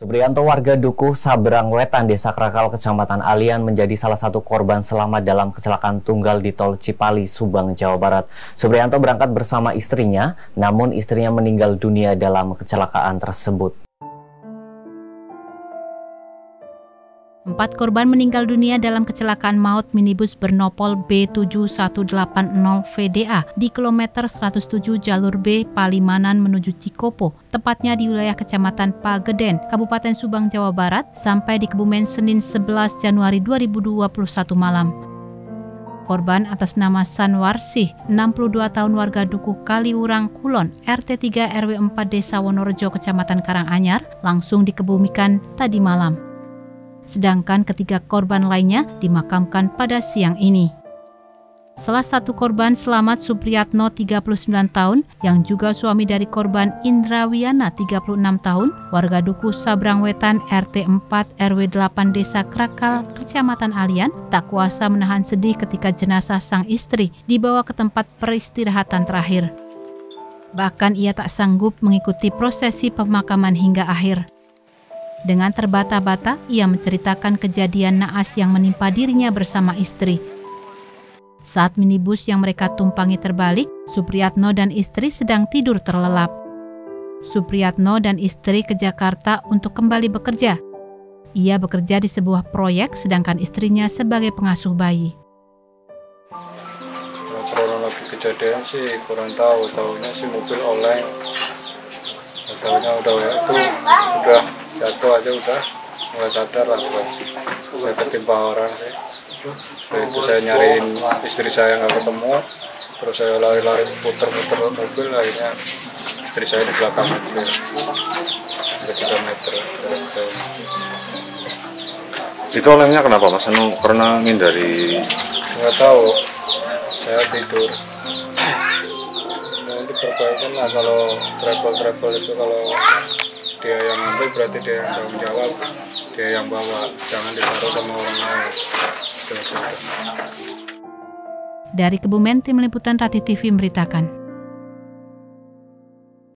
Supriyanto, warga Dukuh Sabrang Wetan, Desa Krakal, Kecamatan Alian, menjadi salah satu korban selamat dalam kecelakaan tunggal di Tol Cipali, Subang, Jawa Barat. Supriyanto berangkat bersama istrinya, namun istrinya meninggal dunia dalam kecelakaan tersebut. 4 korban meninggal dunia dalam kecelakaan maut minibus bernopol B7180 VDA di kilometer 107 jalur B Palimanan menuju Cikopo, tepatnya di wilayah Kecamatan Pageden, Kabupaten Subang, Jawa Barat, sampai di Kebumen Senin 11 Januari 2021 malam. Korban atas nama Sanwarsih, 62 tahun, warga Dukuh Kaliurang Kulon, RT 3 RW 4 Desa Wonorejo, Kecamatan Karanganyar, langsung dikebumikan tadi malam. Sedangkan ketiga korban lainnya dimakamkan pada siang ini. Salah satu korban selamat Supriyatno, 39 tahun, yang juga suami dari korban Indrawiana, 36 tahun, warga Dukuh Sabrang Wetan, RT 4 RW 8 Desa Krakal, Kecamatan Alian, tak kuasa menahan sedih ketika jenazah sang istri dibawa ke tempat peristirahatan terakhir. Bahkan ia tak sanggup mengikuti prosesi pemakaman hingga akhir. Dengan terbata-bata, ia menceritakan kejadian naas yang menimpa dirinya bersama istri. Saat minibus yang mereka tumpangi terbalik, Supriyatno dan istri sedang tidur terlelap. Supriyatno dan istri ke Jakarta untuk kembali bekerja. Ia bekerja di sebuah proyek, sedangkan istrinya sebagai pengasuh bayi. Kronologi kejadian sih kurang tahu, tahunya sih mobil oleng. Tahunya udah jatuh aja, udah nggak sadar lah. Saya ketimpa orang sih. Itu saya nyariin istri saya nggak ketemu, terus saya lari-lari puter-puter mobil, akhirnya istri saya di belakang mobil 3 meter. Itu olengnya kenapa, Mas? Pernah ngindari? Nggak tahu, saya tidur. Nah, diperbaikan lah, kalau travel itu kalau dia yang ngambil berarti dia yang tanggung jawab, dia yang bawa, jangan ditaruh sama orang lain. Dari Kebumen, Tim Liputan Rati TV memberitakan.